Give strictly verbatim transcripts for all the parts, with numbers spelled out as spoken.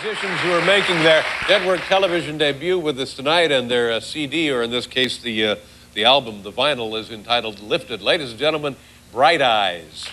musicians who are making their network television debut with us tonight, and their uh, C D, or in this case, the, uh, the album, the vinyl, is entitled Lifted. Ladies and gentlemen, Bright Eyes.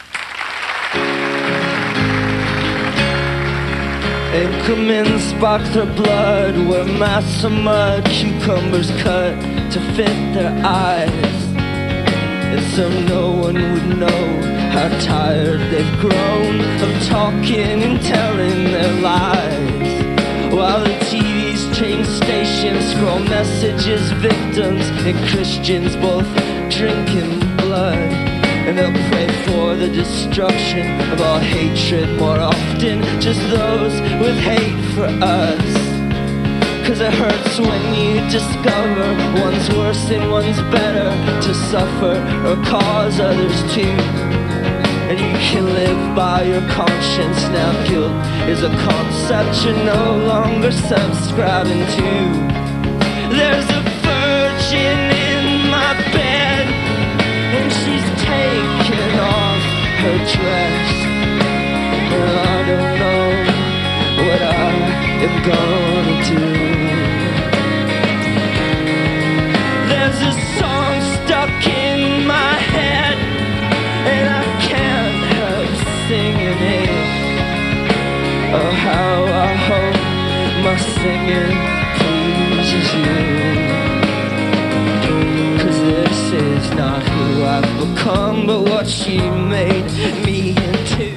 And come in, spark their blood where mice are mud, cucumbers cut to fit their eyes. And so no one would know how tired they've grown of talking and telling their lies, while the T V's change stations scroll messages, victims and Christians both drinking blood. And they'll pray for the destruction of all hatred, more often just those with hate for us. Cause it hurts when you discover one's worse and one's better to suffer or cause others to. And you can live by your conscience now. Guilt is a concept you're no longer subscribing to. There's a virgin in my bed, and she's taking off her dress. And I don't know what I am gonna do. There's a song stuck in my head, and I can't help singing it. Oh, how I hope my singing pleases you. Cause this is not who I've become, but what she made me into.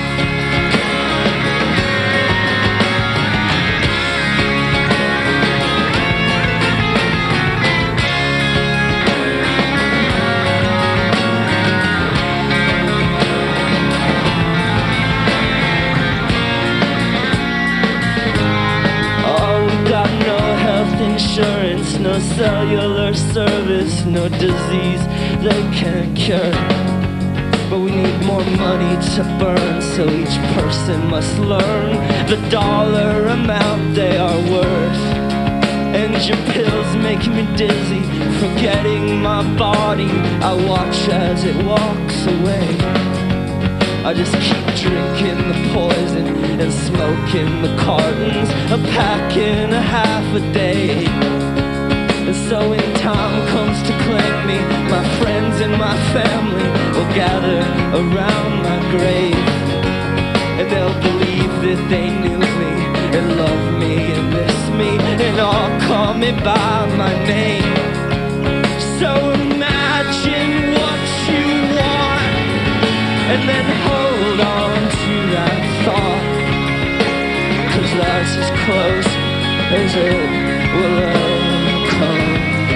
Insurance, no cellular service, no disease they can't cure. But we need more money to burn, so each person must learn the dollar amount they are worth. And your pills make me dizzy, forgetting my body. I watch as it walks away. I just keep drinking the poison and smoking the cartons, a pack and a half a day. And so when time comes to claim me, my friends and my family will gather around my grave. And they'll believe that they knew me and love me and miss me and all call me by my name. So imagine what you want, and then hold on to that thought, cause that's as close as it will ever come.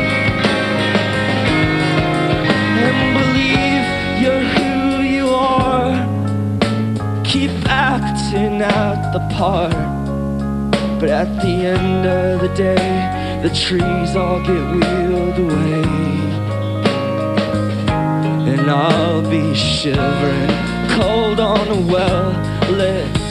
And believe you're who you are, keep acting out the part. But at the end of the day, the trees all get wheeled away. And I'll be shivering cold on a well-lit